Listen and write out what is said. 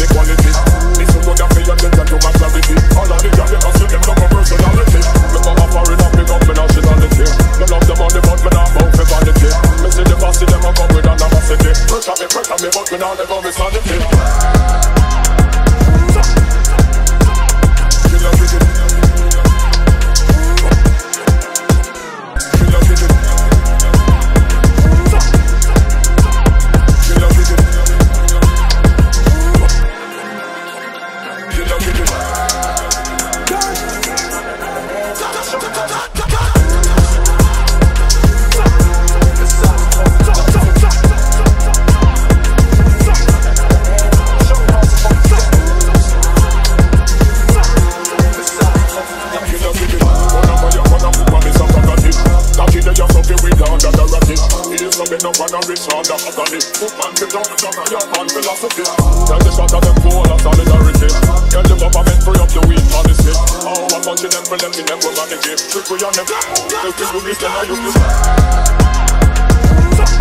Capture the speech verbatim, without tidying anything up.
the quality. This is what I pay attention to my clarity. All of the girls they hustle them love my personality. Me go a foreign and pick up my nationality. Me love the money but me not bout for vanity. Me see the bossy them a come with animosity. Pressure me, pressure me but me not let go me sanity. Killer wicked. Killer wicked. Killer wicked. Killer wicked. Been up on a rich on the agony. Woman be down down on your man philosophy. Tell the shot of them full of solidarity. Tell the government free up the weed policy. Oh, I'm punching them for them in them go on the game. Trick we on them. If we do this then I use this.